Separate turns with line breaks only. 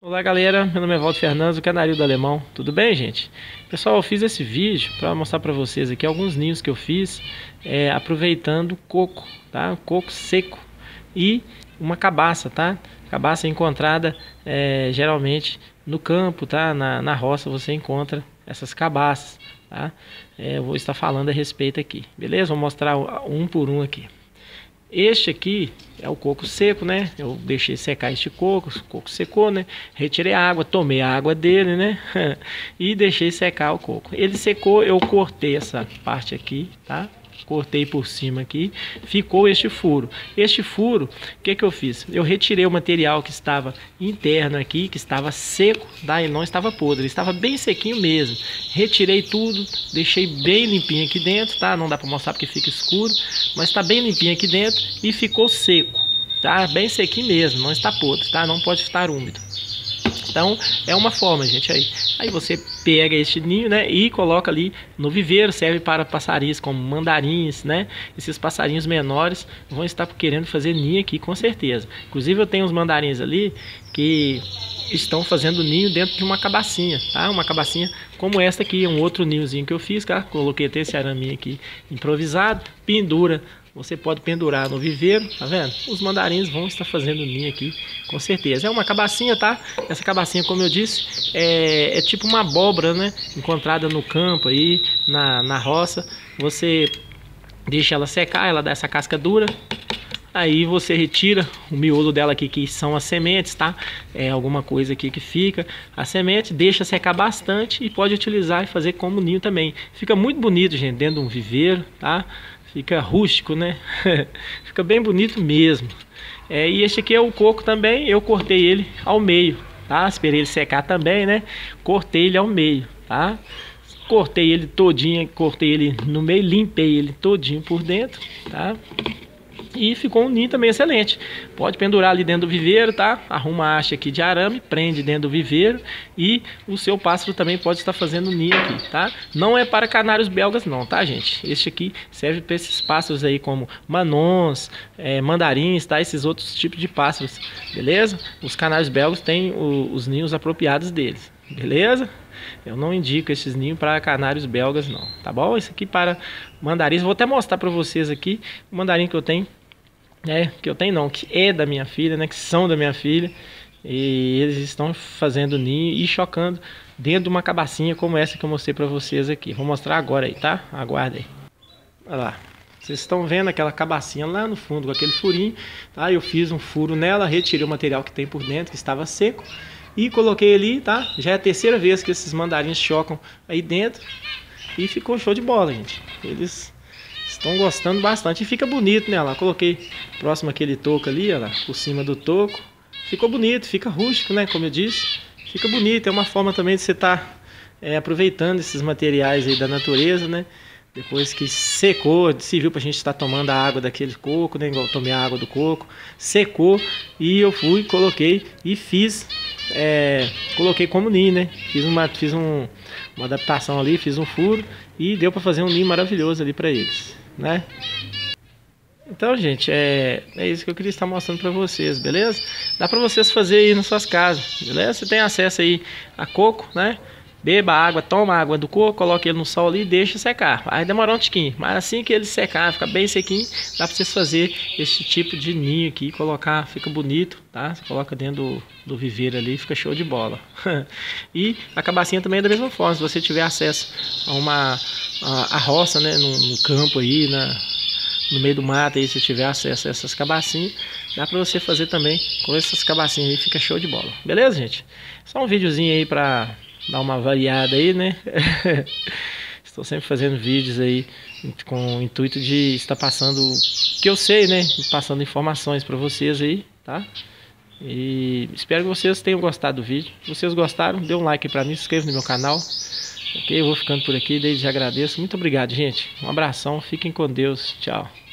Olá galera, meu nome é Walter Fernandes, do Canarinho do Alemão. Tudo bem, gente? Pessoal, eu fiz esse vídeo para mostrar para vocês aqui alguns ninhos que eu fiz aproveitando coco, tá? Coco seco e uma cabaça, tá? Cabaça encontrada geralmente no campo, tá? Na roça você encontra essas cabaças, tá? Eu vou estar falando a respeito aqui, beleza? Vou mostrar um por um aqui. Este aqui é o coco seco, né? Eu deixei secar este coco, o coco secou, né? Retirei a água, tomei a água dele, né? E deixei secar o coco. Ele secou, eu cortei essa parte aqui, tá? Cortei por cima aqui, ficou este furo. Este furo, o que eu fiz? Eu retirei o material que estava interno aqui, que estava seco, tá? E não estava podre, ele estava bem sequinho mesmo. Retirei tudo, deixei bem limpinho aqui dentro, tá? Não dá para mostrar porque fica escuro, mas está bem limpinho aqui dentro e ficou seco, tá? Bem sequinho mesmo, não está podre, tá? Não pode estar úmido. Então é uma forma, gente, aí você pega este ninho, né, e coloca ali no viveiro. Serve para passarinhos como mandarins, né? Esses passarinhos menores vão estar querendo fazer ninho aqui com certeza. Inclusive eu tenho uns mandarins ali que estão fazendo ninho dentro de uma cabacinha, tá? Uma cabacinha como esta aqui, um outro ninhozinho que eu fiz, tá? Coloquei até esse araminho aqui improvisado, pendura. Você pode pendurar no viveiro, tá vendo? Os mandarins vão estar fazendo ninho aqui, com certeza. É uma cabacinha, tá? Essa cabacinha, como eu disse, é tipo uma abóbora, né? Encontrada no campo aí, na roça. Você deixa ela secar, ela dá essa casca dura. Aí você retira o miolo dela aqui, que são as sementes, tá? É alguma coisa aqui que fica. A semente deixa secar bastante e pode utilizar e fazer como ninho também. Fica muito bonito, gente, dentro de um viveiro, tá? Fica rústico, né? Fica bem bonito mesmo. E este aqui é o coco também. Eu cortei ele ao meio, tá? Esperei ele secar também, né? Cortei ele ao meio, tá? Cortei ele todinho, cortei ele no meio, limpei ele todinho por dentro, tá? E ficou um ninho também excelente. Pode pendurar ali dentro do viveiro, tá? Arruma a haste aqui de arame, prende dentro do viveiro e o seu pássaro também pode estar fazendo ninho aqui, tá? Não é para canários belgas não, tá, gente? Este aqui serve para esses pássaros aí como manons, mandarins, tá? Esses outros tipos de pássaros, beleza? Os canários belgas têm os ninhos apropriados deles, beleza? Eu não indico esses ninhos para canários belgas não, tá bom? Isso aqui para mandarins, vou até mostrar para vocês aqui o mandarim que eu tenho. Que é da minha filha, né? Que são da minha filha. E eles estão fazendo ninho e chocando dentro de uma cabacinha como essa que eu mostrei para vocês aqui. Vou mostrar agora aí, tá? Aguarda aí. Olha lá. Vocês estão vendo aquela cabacinha lá no fundo com aquele furinho, tá? Eu fiz um furo nela, retirei o material que tem por dentro, que estava seco, e coloquei ali, tá? Já é a terceira vez que esses mandarins chocam aí dentro. E ficou show de bola, gente. Eles estão gostando bastante e fica bonito, né? Lá coloquei próximo àquele toco ali, ó lá, por cima do toco. Ficou bonito, fica rústico, né? Como eu disse, fica bonito. É uma forma também de você estar aproveitando esses materiais aí da natureza, né? Depois que secou, serviu pra gente estar tomando a água daquele coco, né? Igual eu tomei a água do coco, secou e eu fui, coloquei e fiz, coloquei como ninho, né? Fiz uma adaptação ali, fiz um furo e deu pra fazer um ninho maravilhoso ali pra eles, né? Então, gente, é isso que eu queria estar mostrando para vocês, beleza? Dá para vocês fazer aí nas suas casas, beleza? Você tem acesso aí a coco, né? Beba água, toma água do coco, coloca ele no sol ali e deixa secar. Vai demorar um tiquinho, mas assim que ele secar, fica bem sequinho, dá para vocês fazer esse tipo de ninho aqui, colocar, fica bonito, tá? Você coloca dentro do viveiro ali, fica show de bola. E a cabacinha também é da mesma forma, se você tiver acesso a roça, né, no campo aí, no meio do mato aí, se tiver acesso a essas cabacinhas, dá pra você fazer também com essas cabacinhas aí, fica show de bola. Beleza, gente? Só um videozinho aí pra dar uma variada aí, né? Estou sempre fazendo vídeos aí com o intuito de estar passando o que eu sei, né? Passando informações pra vocês aí, tá? E espero que vocês tenham gostado do vídeo. Se vocês gostaram, dê um like pra mim, se inscreva no meu canal. Ok, eu vou ficando por aqui, desde já agradeço. Muito obrigado, gente. Um abração, fiquem com Deus. Tchau.